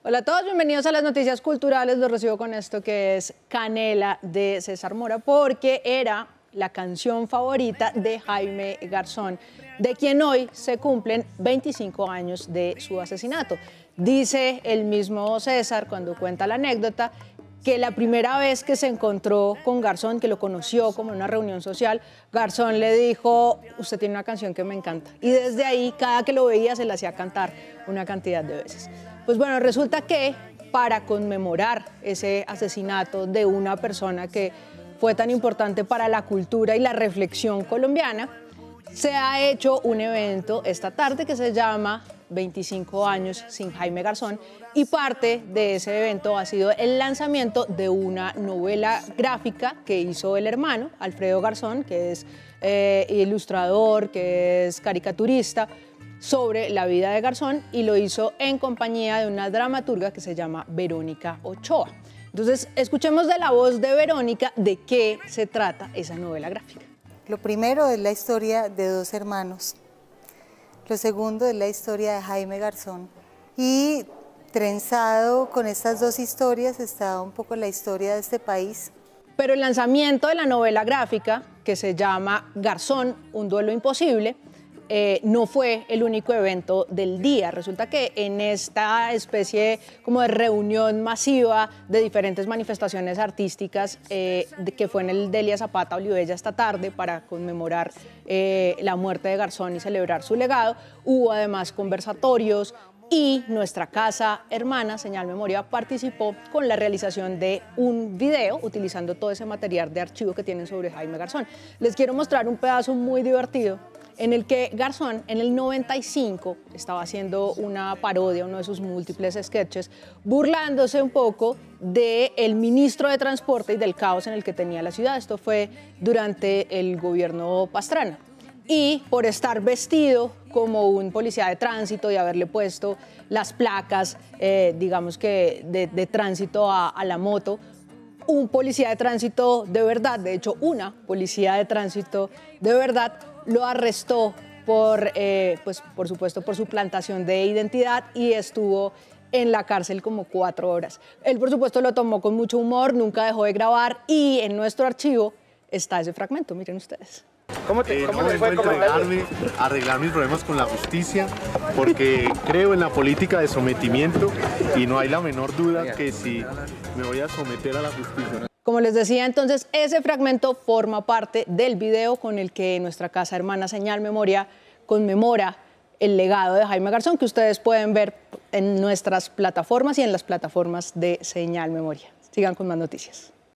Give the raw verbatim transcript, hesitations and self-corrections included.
Hola a todos, bienvenidos a las noticias culturales. Los recibo con esto que es Canela de César Mora, porque era la canción favorita de Jaime Garzón, de quien hoy se cumplen veinticinco años de su asesinato. Dice el mismo César, cuando cuenta la anécdota, que la primera vez que se encontró con Garzón, que lo conoció como en una reunión social, Garzón le dijo: usted tiene una canción que me encanta. Y desde ahí, cada que lo veía, se la hacía cantar una cantidad de veces. Pues bueno, resulta que para conmemorar ese asesinato de una persona que fue tan importante para la cultura y la reflexión colombiana, se ha hecho un evento esta tarde que se llama veinticinco años sin Jaime Garzón, y parte de ese evento ha sido el lanzamiento de una novela gráfica que hizo el hermano, Alfredo Garzón, que es eh, ilustrador, que es caricaturista, sobre la vida de Garzón, y lo hizo en compañía de una dramaturga que se llama Verónica Ochoa. Entonces, escuchemos de la voz de Verónica de qué se trata esa novela gráfica. Lo primero es la historia de dos hermanos. Lo segundo es la historia de Jaime Garzón. Y trenzado con estas dos historias está un poco la historia de este país. Pero el lanzamiento de la novela gráfica, que se llama Garzón, un duelo imposible, Eh, no fue el único evento del día. Resulta que en esta especie como de reunión masiva de diferentes manifestaciones artísticas eh, de, que fue en el Delia Zapata Olivella esta tarde para conmemorar eh, la muerte de Garzón y celebrar su legado, hubo además conversatorios, y nuestra casa hermana, Señal Memoria, participó con la realización de un video utilizando todo ese material de archivo que tienen sobre Jaime Garzón. Les quiero mostrar un pedazo muy divertido en el que Garzón en el noventa y cinco estaba haciendo una parodia, uno de sus múltiples sketches, burlándose un poco del ministro de Transporte y del caos en el que tenía la ciudad. Esto fue durante el gobierno Pastrana. Y por estar vestido como un policía de tránsito y haberle puesto las placas, eh, digamos que de, de tránsito a, a la moto, un policía de tránsito de verdad, de hecho una policía de tránsito de verdad, lo arrestó por, eh, pues, por supuesto, por suplantación de identidad, y estuvo en la cárcel como cuatro horas. Él, por supuesto, lo tomó con mucho humor, nunca dejó de grabar, y en nuestro archivo está ese fragmento, miren ustedes. ¿Cómo te, eh, cómo no te fue? vengo a entregarme, a arreglar mis problemas con la justicia, porque creo en la política de sometimiento y no hay la menor duda que si me voy a someter a la justicia. Como les decía, entonces, ese fragmento forma parte del video con el que nuestra casa hermana Señal Memoria conmemora el legado de Jaime Garzón, que ustedes pueden ver en nuestras plataformas y en las plataformas de Señal Memoria. Sigan con más noticias.